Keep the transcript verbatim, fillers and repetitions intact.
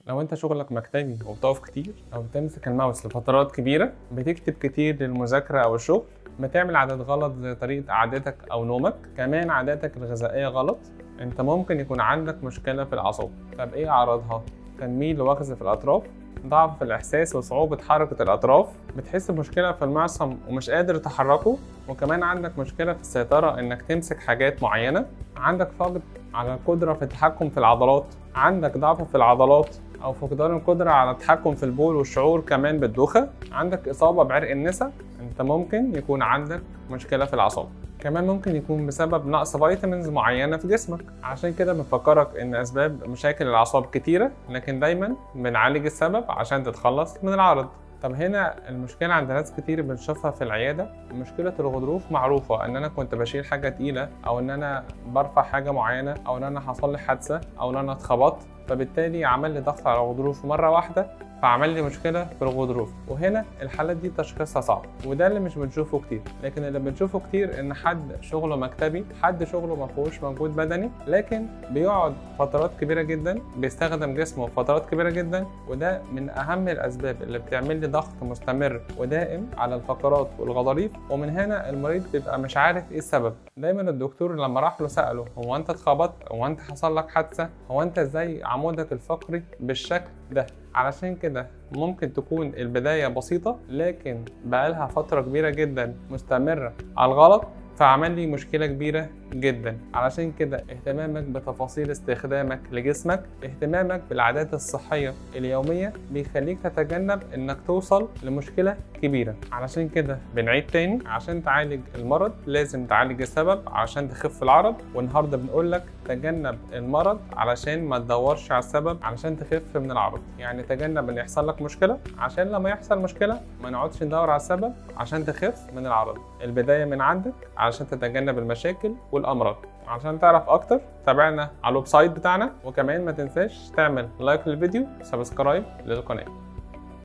لو انت شغلك مكتبي وبتقف كتير او بتمسك الماوس لفترات كبيره، بتكتب كتير للمذاكره او الشغل، بتعمل عادات غلط زي طريقه قعدتك او نومك، كمان عاداتك الغذائيه غلط، انت ممكن يكون عندك مشكله في الاعصاب. طب ايه اعراضها؟ تنميل ووخز في الاطراف، ضعف في الاحساس وصعوبه حركه الاطراف، بتحس بمشكله في المعصم ومش قادر تحركه، وكمان عندك مشكله في السيطره انك تمسك حاجات معينه، عندك فقد على القدره في التحكم في العضلات، عندك ضعف في العضلات او فقدان القدره على التحكم في البول والشعور كمان بالدوخه، عندك اصابه بعرق النسا، انت ممكن يكون عندك مشكله في الاعصاب. كمان ممكن يكون بسبب نقص فيتامينز معينه في جسمك. عشان كده بنفكرك ان اسباب مشاكل الاعصاب كتيره، لكن دايما بنعالج السبب عشان تتخلص من العرض. طب هنا المشكلة عند ناس كتير بنشوفها في العيادة، مشكلة الغضروف معروفة، ان انا كنت بشيل حاجة تقيلة، او ان انا برفع حاجة معينة، او ان انا حصل لي حادثة، او ان انا اتخبطت، فبالتالي عمل لي ضغط على الغضروف مرة واحدة، فعمل لي مشكلة في الغضروف. وهنا الحالات دي تشخيصها صعب، وده اللي مش بنشوفه كتير. لكن اللي بنشوفه كتير ان حد شغله مكتبي، حد شغله ما فيهوش مجهود بدني، لكن بيقعد فترات كبيرة جدا، بيستخدم جسمه فترات كبيرة جدا، وده من اهم الاسباب اللي بتعمل لي ضغط مستمر ودائم على الفقرات والغضاريف. ومن هنا المريض بيبقى مش عارف ايه السبب. دايما الدكتور لما راح له سأله: هو انت اتخبطت؟ هو انت حصل لك حادثة؟ هو انت ازاي عمودك الفقري بالشكل ده؟ علشان كده ممكن تكون البداية بسيطة، لكن بقالها فترة كبيرة جدا مستمرة على الغلط، فعمل لي مشكلة كبيرة جدا. علشان كده اهتمامك بتفاصيل استخدامك لجسمك، اهتمامك بالعادات الصحية اليومية، بيخليك تتجنب انك توصل لمشكلة كبيرة. علشان كده بنعيد تاني، عشان تعالج المرض لازم تعالج السبب عشان تخف العرض. والنهاردة بنقولك تجنب المرض علشان ما تدورش على السبب علشان تخف من العرض. يعني تجنب ان يحصل لك مشكلة عشان لما يحصل مشكلة ما نقعدش ندور على السبب عشان تخف من العرض. البداية من عندك علشان تتجنب المشاكل والامراض. عشان تعرف اكتر تابعنا على الويب سايت بتاعنا، وكمان ما تنساش تعمل لايك للفيديو، سبسكرايب للقناه.